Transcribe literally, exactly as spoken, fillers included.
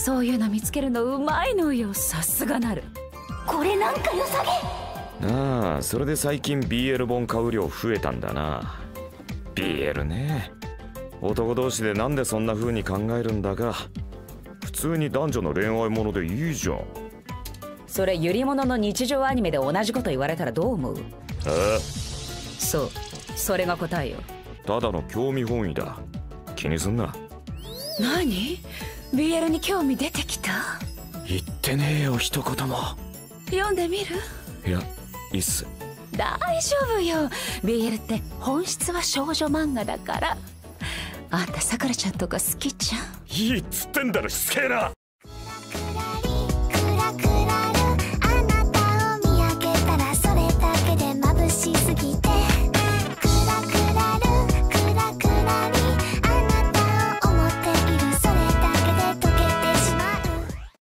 そういうの見つけるのうまいのよ。さすがなる。 これなんか良さげ。 ああ、それで最近 ビーエル 本買う量増えたんだな。 ビーエル ね。男同士でなんでそんな風に考えるんだが、普通に男女の恋愛ものでいいじゃん。 それゆりものの日常アニメで同じこと言われたらどう思う？ え？ そう、それが答えよ。 ただの興味本位だ。気にすんな。 何？ ビーエル に興味出てきた？ 言ってねえよ一言も。 読んでみる？ いや、いいっす。 大丈夫よ。 ビーエル って本質は少女漫画だから。あんたさくらちゃんとか好きじゃん。 いいっつってんだろ、しつけえな。